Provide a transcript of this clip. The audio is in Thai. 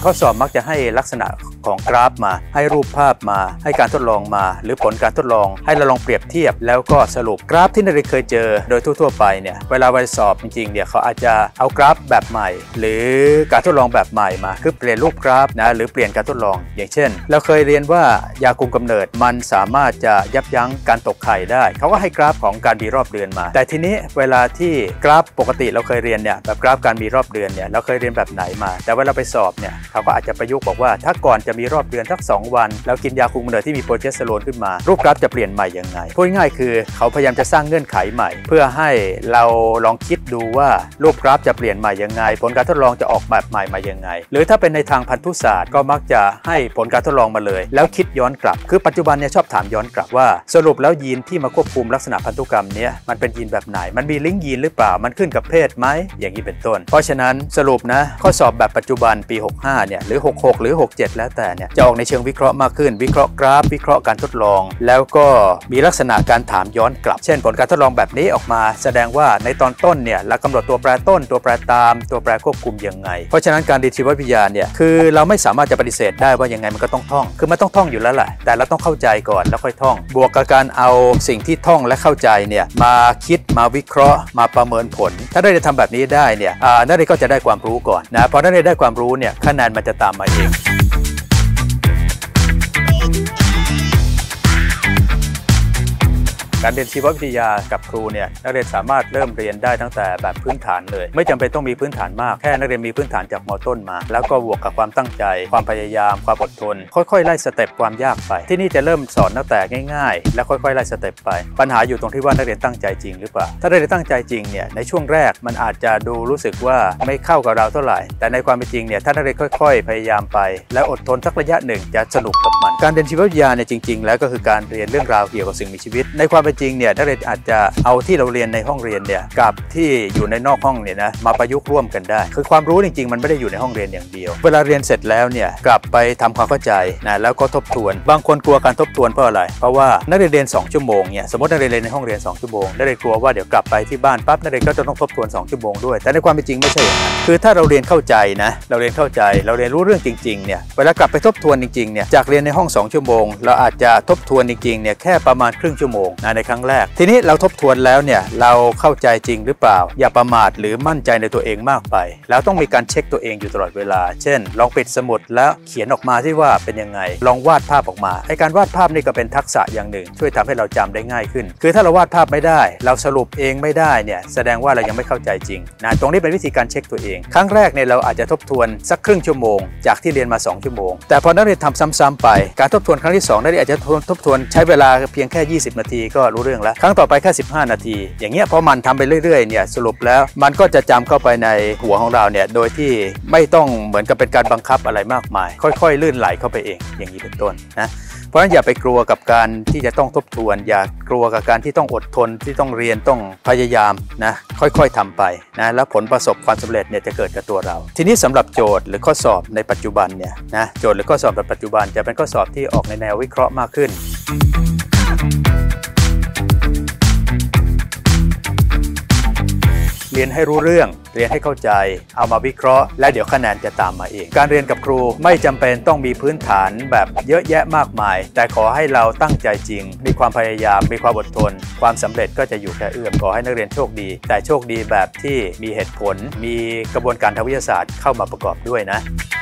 ข้อสอบมักจะให้ลักษณะของกราฟมาให้รูปภาพมาให้การทดลองมาหรือผลการทดลองให้เราลองเปรียบเทียบแล้วก็สรุปกราฟที่นักเรียนเคยเจอโดยทั่วๆไปเนี่ยเวลาไปสอบจริงๆเนี่ยเขาอาจจะเอากราฟแบบใหม่หรือการทดลองแบบใหม่มาคือเปลี่ยนรูปกราฟนะหรือเปลี่ยนการทดลองอย่างเช่นเราเคยเรียนว่ายาคุมกำเนิดมันสามารถจะยับยั้งการตกไข่ได้เขาก็ให้กราฟของการมีรอบเดือนมาแต่ทีนี้เวลาที่กราฟปกติเราเคยเรียนเนี่ยแบบกราฟการมีรอบเดือนเนี่ยเราเคยเรียนแบบไหนมาแต่เวลาไปสอบเนี่ยเขาก็อาจจะประยุกต์บอกว่าถ้าก่อนจะมีรอบเดือนสัก2 วันแล้วกินยาคุมกำเนิดที่มีโปรเจสเตอโรนขึ้นมารูปกราฟจะเปลี่ยนใหม่ยังไงพูดง่ายคือเขาพยายามจะสร้างเงื่อนไขใหม่เพื่อให้เราลองคิดดูว่ารูปกราฟจะเปลี่ยนใหม่ยังไงผลการทดลองจะออกแบบใหม่มายังไงหรือถ้าเป็นในทางพันธุศาสตร์ก็มักจะให้ผลการทดลองมาเลยแล้วคิดย้อนกลับคือปัจจุบันเนี่ยชอบถามย้อนกลับว่าสรุปแล้วยีนที่มาควบคุมลักษณะพันธุกรรมเนี่ยมันเป็นยีนแบบไหนมันมีลิงก์ยีนหรือเปล่ามันขึ้นกับเพศไหมอย่างนี้เป็นต้นเพราะฉะนั้นสรุปนะข้อสอบแบบปัจจุบันปี65เนี่ยหรือ66หรือ67แล้วแต่เนี่ยจะออกในเชิงวิเคราะห์มากขึ้นวิเคราะห์กราฟวิเคราะห์การทดลองแล้วก็มีลักษณะการถามย้อนกลับเช่นผลการทดลองแบบนี้ออกมาแสดงว่าในตอนต้นเนี่ยเรากำหนดตัวแปรต้นตัวแปรตามตัวแปรควบคุมยังไงเพราะฉะนั้นการเรียนชีววิทยาเนี่ยคือเราไม่สามารถจะปฏิเสธได้ว่ายังไงมันก็ต้องท่องคือมันต้องท่องอยู่แล้วแหละแต่เราต้องเข้าใจก่อนแล้วค่อยท่องบวกกับการเอาสิ่งที่ท่องและเข้าใจเนี่ยมาคิดมาวิเคราะห์มาประเมินผลถ้าได้ทำแบบนี้ได้เนี่ยนักเรียนก็จะได้ความรู้ก่อนนะพอนักเรียนได้ความรู้เนี่ยคะแนนมันจะตามมาเองการเรียนชีววิทยากับครูเนี่ยนักเรียนสามารถเริ่มเรียนได้ตั้งแต่แบบพื้นฐานเลยไม่จำเป็นต้องมีพื้นฐานมากแค่นักเรียนมีพื้นฐานจากม.ต้นมาแล้วก็บวกกับความตั้งใจความพยายามความอดทนค่อยๆไล่สเต็ปความยากไปที่นี่จะเริ่มสอนตั้งแต่ง่ายๆแล้วค่อยๆไล่สเต็ปไปปัญหาอยู่ตรงที่ว่านักเรียนตั้งใจจริงหรือเปล่าถ้านักเรียนตั้งใจจริงเนี่ยในช่วงแรกมันอาจจะดูรู้สึกว่าไม่เข้ากับเราเท่าไหร่แต่ในความเป็นจริงเนี่ยถ้านักเรียนค่อยๆพยายามไปแล้วอดทนสักระยะหนึ่งจะสนุกกับมันการเรียนชีววิทยาเนี่ยจริงๆแล้วก็คือการเรียนเรื่องราวเกี่ยวกับสิ่งมีชีวิตในความเป็นจริงเนี่ยนักเรียนอาจจะเอาที่เราเรียนในห้องเรียนเนี่ยกับที่อยู่ในนอกห้องเนี่ยนะมาประยุกต์ร่วมกันได้คือความรู้จริงๆมันไม่ได้อยู่ในห้องเรียนอย่างเดียวเวลาเรียนเสร็จแล้วเนี่ยกลับไปทำความเข้าใจนะแล้วก็ทบทวนบางคนกลัวการทบทวนเพราะอะไรเพราะว่านักเรียนเรียน2 ชั่วโมงเนี่ยสมมตินักเรียนเรียนในห้องเรียน2 ชั่วโมงนักเรียนกลัวว่าเดี๋ยวกลับไปที่บ้านปั๊บนักเรียนก็จะต้องทบทวน2 ชั่วโมงด้วยแต่ในความเป็นจริงไม่ใช่อย่างนั้นคือถ้าเราเรียนเข้าใจนะเราเรียนเข้าใจเราเรียนรู้เรื่องจริงๆเนี่ยเวลากลับไปทบทวนจริงๆเนี่ยจากเรียนในห้อง2 ชั่วโมงเราอาจจะทบทวนจริงๆเนี่ยแค่ประมาณครึ่งชั่วโมงในครั้งแรกทีนี้เราทบทวนแล้วเนี่ยเราเข้าใจจริงหรือเปล่าอย่าประมาทหรือมั่นใจในตัวเองมากไปแล้วต้องมีการเช็คตัวเองอยู่ตลอดเวลาเช่นลองปิดสมุดแล้วเขียนออกมาที่ว่าเป็นยังไงลองวาดภาพออกมาไอ้การวาดภาพนี่ก็เป็นทักษะอย่างหนึ่งช่วยทำให้เราจำได้ง่ายขึ้นคือถ้าเราวาดภาพไม่ได้เราสรุปเองไม่ได้เนี่ยแสดงว่าเรายังไม่เข้าใจจริงนะตรงนี้เป็นวิธีการเช็คตัวเองครั้งแรกเนี่ยเราอาจจะทบทวนสักครึ่งชั่วโมงจากที่เรียนมา2 ชั่วโมงแต่พอนักเรียนทำซ้ำๆไปการทบทวนครั้งที่2นักเรียนอาจจะทบทวนใช้เวลาเพียงแค่20 นาทีก็รู้เรื่องแล้วครั้งต่อไปแค่15 นาทีอย่างเงี้ยพอมันทำไปเรื่อยๆเนี่ยสรุปแล้วมันก็จะจำเข้าไปในหัวของเราเนี่ยโดยที่ไม่ต้องเหมือนกับเป็นการบังคับอะไรมากมายค่อยๆลื่นไหลเข้าไปเองอย่างนี้เป็นต้นนะเพราะฉะนั้นอย่าไปกลัวกับการที่จะต้องทบทวนอย่ากลัวกับการที่ต้องอดทนที่ต้องเรียนต้องพยายามนะค่อยๆทำไปนะแล้วผลประสบความสำเร็จเนี่ยจะเกิดกับตัวเราทีนี้สำหรับโจทย์หรือข้อสอบในปัจจุบันเนี่ยนะโจทย์หรือข้อสอบในปัจจุบันจะเป็นข้อสอบที่ออกในแนววิเคราะห์มากขึ้นเรียนให้รู้เรื่องเรียนให้เข้าใจเอามาวิเคราะห์และเดี๋ยวคะแนนจะตามมาเองการเรียนกับครูไม่จำเป็นต้องมีพื้นฐานแบบเยอะแยะมากมายแต่ขอให้เราตั้งใจจริงมีความพยายามมีความอดทนความสำเร็จก็จะอยู่แค่เอื้อมขอให้นักเรียนโชคดีแต่โชคดีแบบที่มีเหตุผลมีกระบวนการทางวิทยาศาสตร์เข้ามาประกอบด้วยนะ